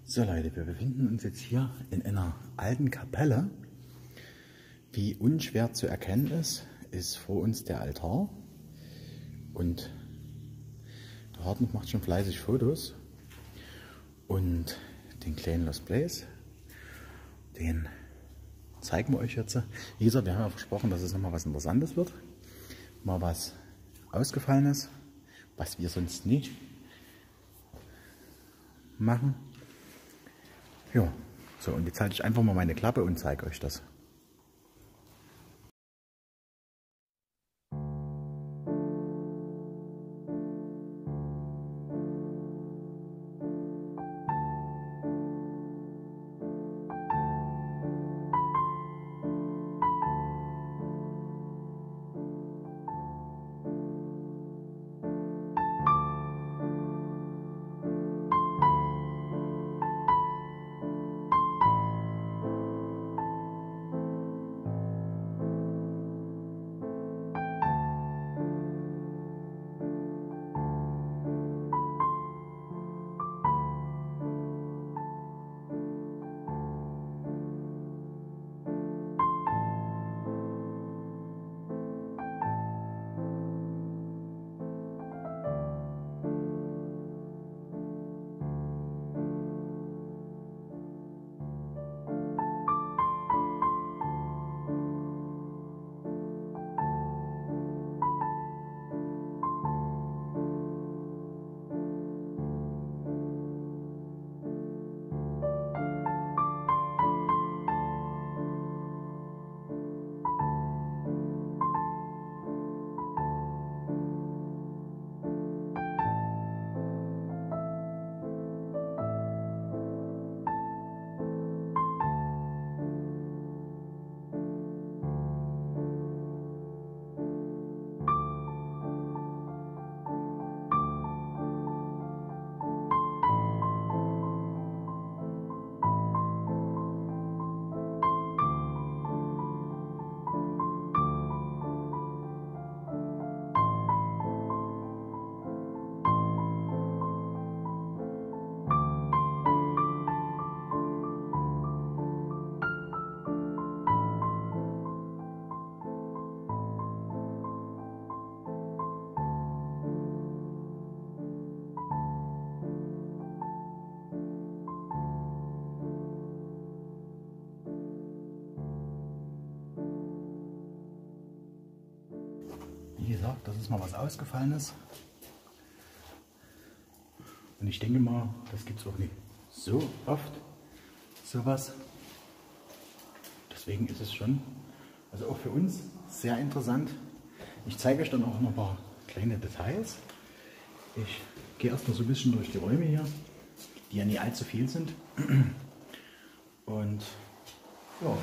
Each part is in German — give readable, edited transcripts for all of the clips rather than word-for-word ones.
So Leute, wir befinden uns jetzt hier in einer alten Kapelle. Wie unschwer zu erkennen ist vor uns der Altar. Und der Hartmut macht schon fleißig Fotos. Und den kleinen Lost Place, den zeigen wir euch jetzt. Wie gesagt, wir haben ja versprochen, dass es nochmal was Interessantes wird. Mal was Ausgefallenes, was wir sonst nicht machen. Ja, so, und jetzt halte ich einfach mal meine Klappe und zeige euch das. Wie gesagt, das ist mal was Ausgefallenes. Und ich denke mal, das gibt es auch nicht so oft, sowas. Deswegen ist es schon, also auch für uns, sehr interessant. Ich zeige euch dann auch noch ein paar kleine Details. Ich gehe erstmal so ein bisschen durch die Räume hier, die ja nicht allzu viel sind. Und ja.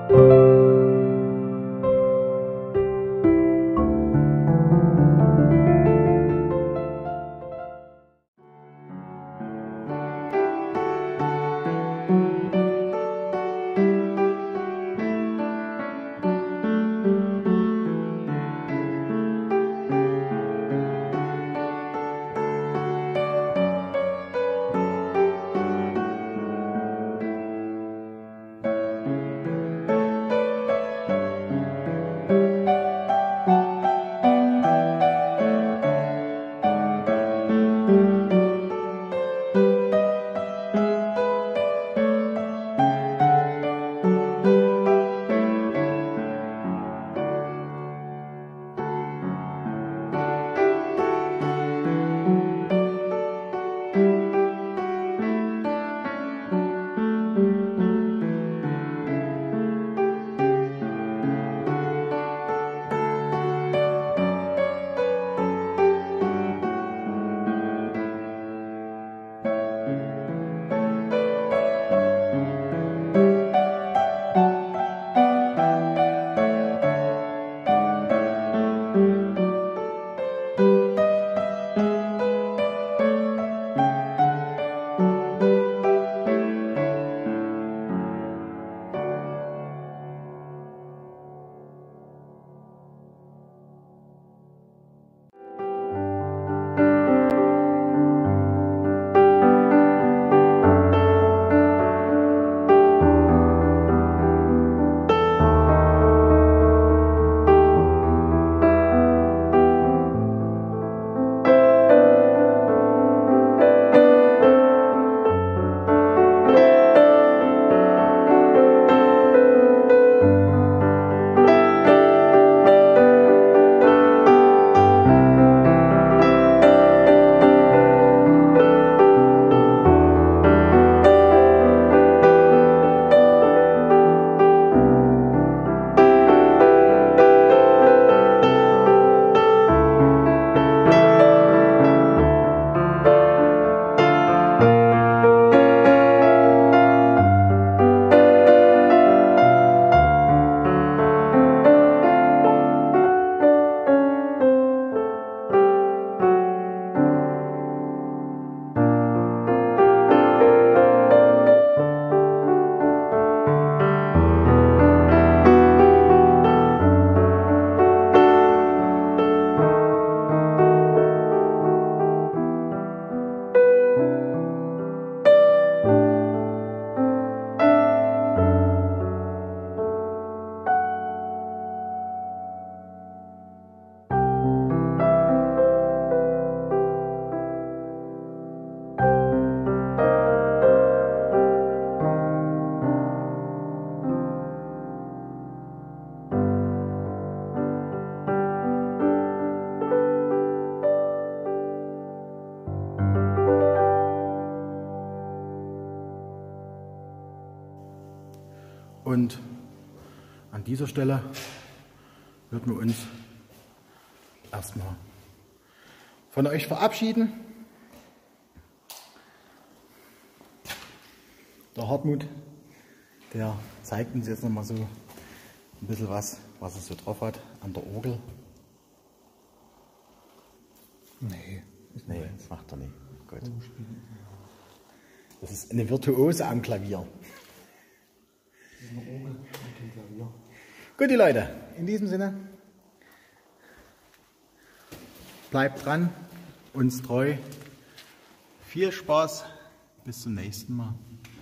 Und an dieser Stelle würden wir uns erstmal von euch verabschieden. Der Hartmut, der zeigt uns jetzt nochmal so ein bisschen was er so drauf hat an der Orgel. Nee, das macht er nicht. Gut. Das ist eine Virtuose am Klavier. Das ist eine Orgel mit dem Klavier. Gut, die Leute, in diesem Sinne, bleibt dran, uns treu. Viel Spaß, bis zum nächsten Mal.